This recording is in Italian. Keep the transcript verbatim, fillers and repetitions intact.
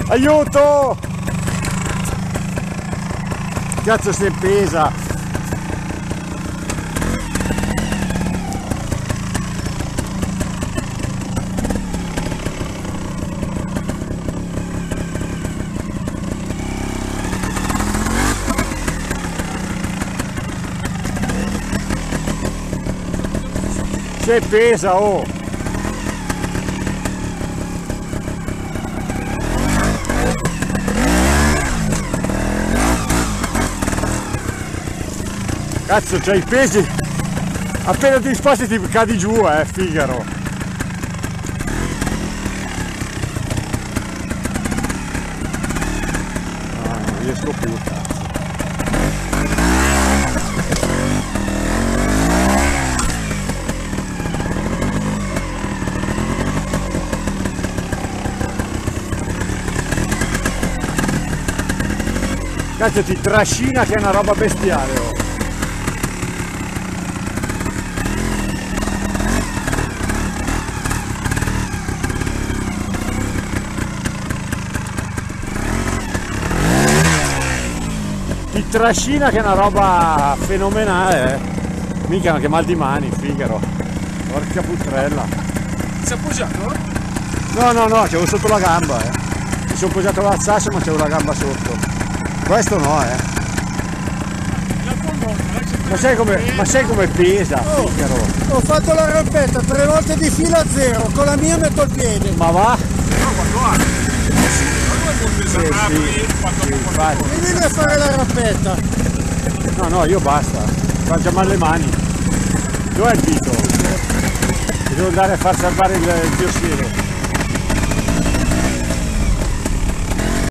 Aiuto! Cazzo si pesa! Si pesa, oh! Cazzo, c'hai i pesi, appena ti sposti ti cadi giù, eh, Figaro. No, non riesco più, cazzo. Cazzo, ti trascina che è una roba bestiale, oh. Ti trascina che è una roba fenomenale, eh. Mica anche mal di mani, Figaro. Porca putrella. Si è appoggiato? No, no, no, c'avevo sotto la gamba, eh. Mi sono appoggiato alla sasso ma c'avevo la gamba sotto. Questo no, eh. Ma sai come, ma sai come pesa, Oh, Figaro? ho fatto la rampetta tre volte di fila a zero, con la mia metto il piede. Ma va? No, ma guarda. Sì, sì, sì, infatti. Mi vieni a fare la rampetta. No, no, io basta. Fa già male le mani. Dov'è il dito? Devo andare a far salvare il, il diossino.